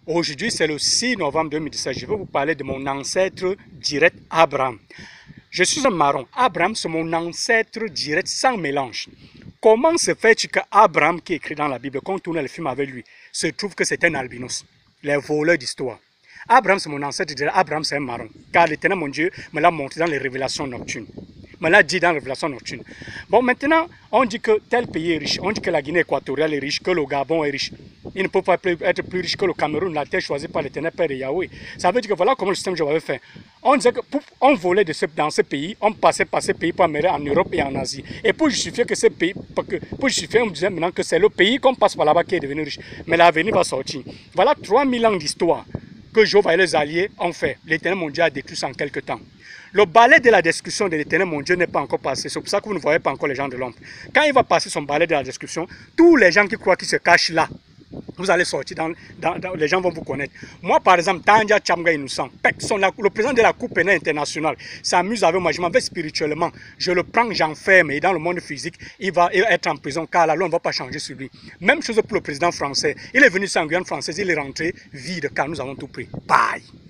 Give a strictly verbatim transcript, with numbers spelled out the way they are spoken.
Aujourd'hui, c'est le six novembre deux mille dix-sept. Je vais vous parler de mon ancêtre direct, Abraham. Je suis un marron. Abraham, c'est mon ancêtre direct sans mélange. Comment se fait-il qu'Abraham, qui est écrit dans la Bible, quand on tourne le film avec lui, se trouve que c'est un albinos, les voleurs d'histoire? Abraham, c'est mon ancêtre direct. Abraham, c'est un marron. Car l'Éternel, mon Dieu, me l'a montré dans les révélations nocturnes. Me l'a dit dans les révélations nocturnes. Bon, maintenant, on dit que tel pays est riche. On dit que la Guinée équatoriale est riche, que le Gabon est riche. Il ne peut pas être plus riche que le Cameroun, la terre choisie par l'Éternel Père de Yahweh. Ça veut dire que voilà comment le système je avait fait. On disait que pour, on volait de ce, dans ce pays, on passait par ce pays pour amener en Europe et en Asie. Et pour justifier que ce pays, pour, que, pour justifier, on disait maintenant que c'est le pays qu'on passe par là-bas qui est devenu riche. Mais l'avenir va sortir. Voilà trois mille ans d'histoire que Jéhovah et les alliés ont fait. L'Éternel mon Dieu a détruit ça en quelques temps. Le balai de la description de l'Éternel mon Dieu n'est pas encore passé. C'est pour ça que vous ne voyez pas encore les gens de l'ombre. Quand il va passer son balai de la description, tous les gens qui croient qu'ils se cachent là, vous allez sortir, dans, dans, dans, les gens vont vous connaître. Moi, par exemple, Tanja Chamga Innocent, le président de la Coupe pénale internationale, s'amuse avec moi, je m'en vais spirituellement. Je le prends, j'enferme, et dans le monde physique, il va être en prison, car la loi ne va pas changer sur lui. Même chose pour le président français. Il est venu en Guyane française, il est rentré vide, car nous avons tout pris. Bye!